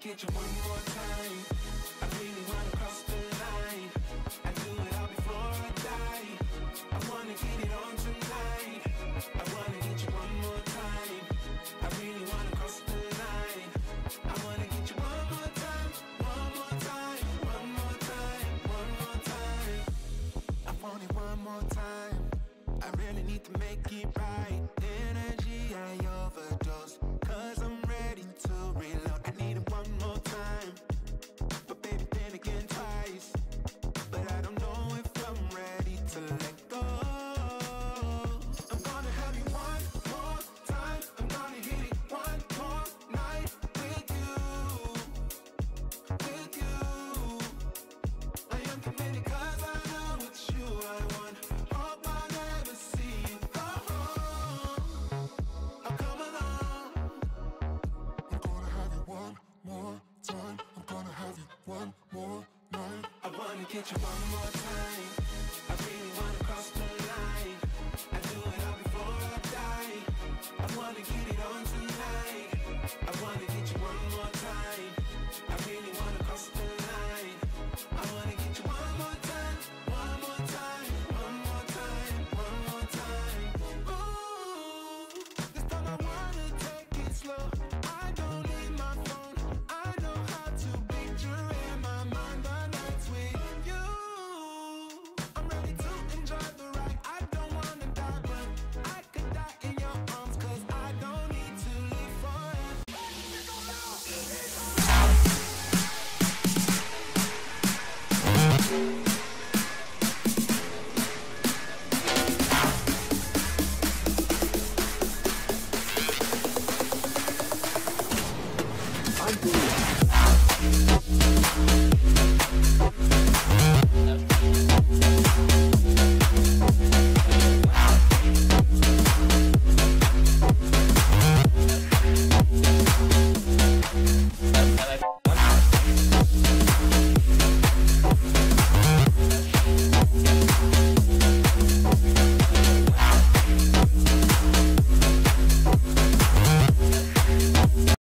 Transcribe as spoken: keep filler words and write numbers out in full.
get you one more time. I really wanna cross the line. I do it all before I die. I wanna get it on tonight. I wanna get you one more time. I really wanna cross the line. I wanna get you one more time, one more time, one more time, one more time. I want it one more time. I really need to make it right. Energy I overdose, cause I'm ready to reload. I need it one more time, but baby then again twice. But I don't know if I'm ready to let go. I'm gonna have you one more time. I'm gonna hit it one more night with you, with you. I am committed cause I know it's you I want. Hope I never see you go home. I'll come along. I'm gonna have you one more time. I'm gonna have you one more night. I wanna get you one more time.